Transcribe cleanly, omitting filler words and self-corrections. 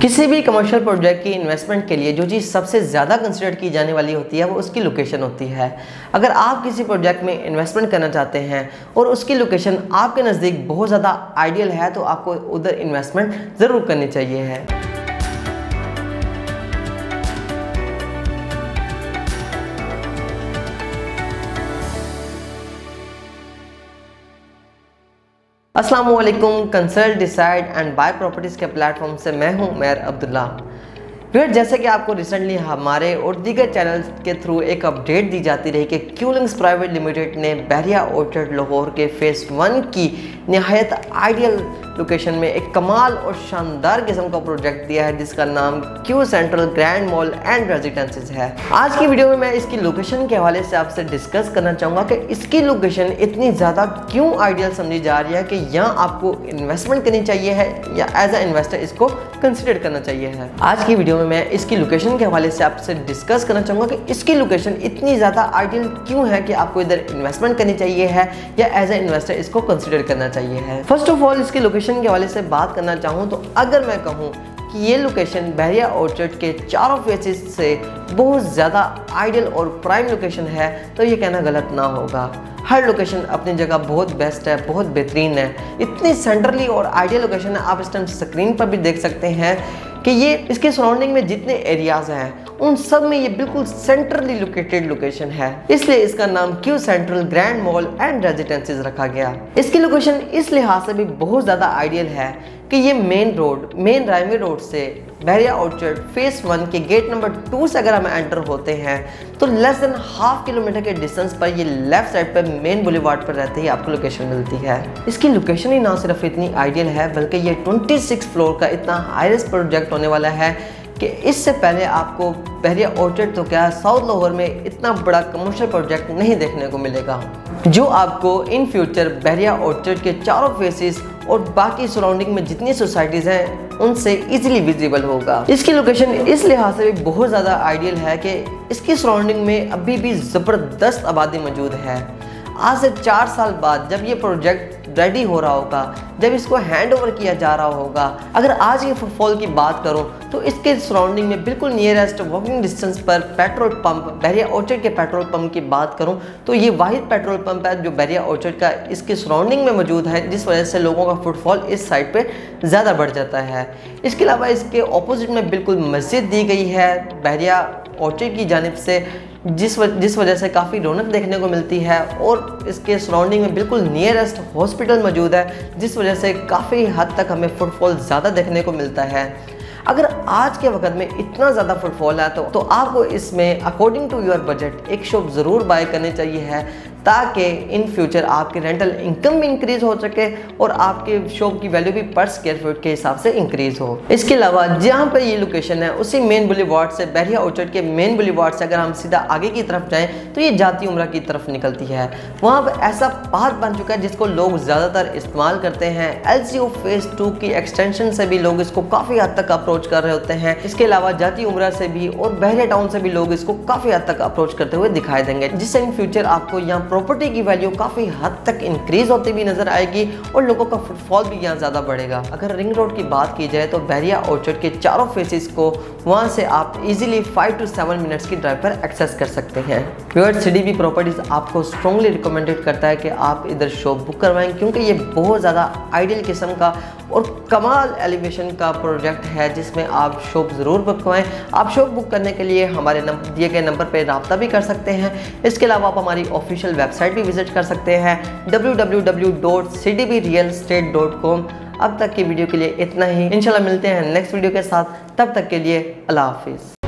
किसी भी commercial project की इन्वेस्टमेंट के लिए जो चीज़ सबसे ज़्यादा कंसिडर की जाने वाली होती है वो उसकी लोकेशन होती है। अगर आप किसी प्रोजेक्ट में इन्वेस्टमेंट करना चाहते हैं और उसकी लोकेशन आपके नज़दीक बहुत ज़्यादा आइडियल है तो आपको उधर इन्वेस्टमेंट ज़रूर करनी चाहिए है। अस्सलाम वालेकुम। Consult, decide and buy properties के प्लेटफॉर्म से मैं हूं उमैर अब्दुल्ला। फिर जैसे कि आपको रिसेंटली हमारे और दीगर चैनल्स के थ्रू एक अपडेट दी जाती रही कि क्यू लिंक्स प्राइवेट लिमिटेड ने बहरिया ऑर्चर्ड लाहौर के फेज़ 1 की नहायत आइडियल लोकेशन में एक कमाल और शानदार किस्म का प्रोजेक्ट दिया है जिसका नाम Q central grand mall and residencies है। आज की वीडियो में मैं इसकी लोकेशन के हवाले से आपसे डिस्कस करना चाहूँगा कि इसकी लोकेशन इतनी ज़्यादा क्यों आइडियल समझी जा रही है कि यहाँ आपको इन्वेस्टमेंट करनी चाहिए है या एज अ इन्वेस्टर इसको कंसिडर करना चाहिए है। आज की वीडियो में मैं इसकी लोकेशन के हवाले से आपसे डिस्कस करना चाहूँगा कि इसकी लोकेशन इतनी ज़्यादा आइडियल क्यों है कि आपको इधर इन्वेस्टमेंट करनी चाहिए है या एज अ इन्वेस्टर इसको कंसिडर करना चाहिए है। फर्स्ट ऑफ ऑल इसकी लोकेशन के हवाले से बात करना चाहूँ तो अगर मैं कहूँ कि ये लोकेशन बहरिया ऑर्चर्ड के चारों फेसेस से बहुत ज़्यादा आइडियल और प्राइम लोकेशन है तो ये कहना गलत ना होगा। हर लोकेशन अपनी जगह बहुत बेस्ट है, बहुत बेहतरीन है। इतनी सेंट्रली और आइडियल लोकेशन है, आप इस टाइम स्क्रीन पर भी देख सकते हैं कि ये इसके सराउंडिंग में जितने एरियाज हैं उन सब में ये बिल्कुल सेंट्रली लोकेटेड लोकेशन है, इसलिए इसका नाम Q central grand mall and residencies रखा गया। इसकी लोकेशन इस लिहाज से भी बहुत ज़्यादा आइडियल है कि ये मेन राइवे रोड से बहरिया ऑर्चर्ड फेज़ 1 के गेट नंबर 2 से अगर हम एंटर होते हैं तो लेस देन हाफ किलोमीटर के डिस्टेंस पर ये लेफ्ट साइड पर मेन बुलेवार्ड पर रहते ही आपको लोकेशन मिलती है। इसकी लोकेशन ही ना सिर्फ इतनी आइडियल है बल्कि ये 26 फ्लोर का इतना हाईएस्ट प्रोजेक्ट होने वाला है कि इससे पहले आपको बहरिया ऑर्चर्ड तो क्या साउथ लाहौर में इतना बड़ा कमर्शियल प्रोजेक्ट नहीं देखने को मिलेगा जो आपको इन फ्यूचर बहरिया ऑर्चर्ड के चारों फेसेस और बाकी सराउंडिंग में जितनी सोसाइटीज़ हैं उनसे इजीली विजिबल होगा। इसकी लोकेशन इस लिहाज से भी बहुत ज़्यादा आइडियल है कि इसकी सराउंडिंग में अभी भी ज़बरदस्त आबादी मौजूद है। आज से 4 साल बाद जब ये प्रोजेक्ट रेडी हो रहा होगा, जब इसको हैंड ओवर किया जा रहा होगा, अगर आज के फुटफॉल की बात करूं तो इसके सराउंडिंग में बिल्कुल नियरेस्ट वॉकिंग डिस्टेंस पर पेट्रोल पंप बहरिया ऑर्चर्ड के पेट्रोल पंप की बात करूं तो ये वाहिद पेट्रोल पंप है जो बहरिया ऑर्चर्ड का इसके सराउंडिंग में मौजूद है, जिस वजह से लोगों का फुटफॉल इस साइड पे ज़्यादा बढ़ जाता है। इसके अलावा इसके ऑपोजिट में बिल्कुल मस्जिद दी गई है बहरिया ऑर्चर्ड की जानिब से, जिस वजह से काफ़ी रौनक देखने को मिलती है और इसके सराउंडिंग में बिल्कुल नियरेस्ट हॉस्पिटल मौजूद है, जिस वजह से काफ़ी हद तक हमें फुटफॉल ज़्यादा देखने को मिलता है। अगर आज के वक्त में इतना ज़्यादा फुटफॉल है तो आपको इसमें अकॉर्डिंग टू योर बजट एक शॉप ज़रूर बाय करनी चाहिए है ताकि इन फ्यूचर आपके रेंटल इनकम भी इंक्रीज़ हो सके और आपके शॉप की वैल्यू भी पर स्क्वायर फीट के हिसाब से इंक्रीज़ हो। इसके अलावा जहाँ पर ये लोकेशन है उसी मेन बुलेवार्ड से बहरिया ऑर्चर्ड के मेन बुलेवार्ड से अगर हम सीधा आगे की तरफ जाएँ तो ये जाती उम्रा की तरफ निकलती है। वहाँ पर ऐसा पार्क बन चुका है जिसको लोग ज़्यादातर इस्तेमाल करते हैं। LCO फेज़ 2 की एक्सटेंशन से भी लोग इसको काफ़ी हद तक अप्रोच कर रहे होते हैं। इसके अलावा जाती उम्रा से भी और बहरिया टाउन से भी लोग इसको काफ़ी हद तक अप्रोच करते हुए दिखाई देंगे, जिससे इन फ्यूचर आपको यहाँ प्रॉपर्टी की वैल्यू काफ़ी हद तक इंक्रीज होती भी नजर आएगी और लोगों का फुटफॉल भी यहाँ ज़्यादा बढ़ेगा। अगर रिंग रोड की बात की जाए तो बहरिया ऑर्चर्ड के चारों फेसेस को वहाँ से आप इजीली 5 to 7 मिनट्स की ड्राइव पर एक्सेस कर सकते हैं। व्यूअर्स, CDB प्रॉपर्टीज़ आपको स्ट्रॉन्गली रिकमेंडेड करता है कि आप इधर शॉप बुक करवाएं क्योंकि ये बहुत ज़्यादा आइडियल किस्म का और कमाल एलिवेशन का प्रोजेक्ट है जिसमें आप शॉप ज़रूर बुक करवाएं। आप शॉप बुक करने के लिए हमारे दिए गए नंबर पर रब्ता भी कर सकते हैं। इसके अलावा आप हमारी ऑफिशियल वेबसाइट भी विजिट कर सकते हैं www.cdbrealestate.com। अब तक की वीडियो के लिए इतना ही। इंशाल्लाह मिलते हैं नेक्स्ट वीडियो के साथ, तब तक के लिए अल्लाह हाफिज़।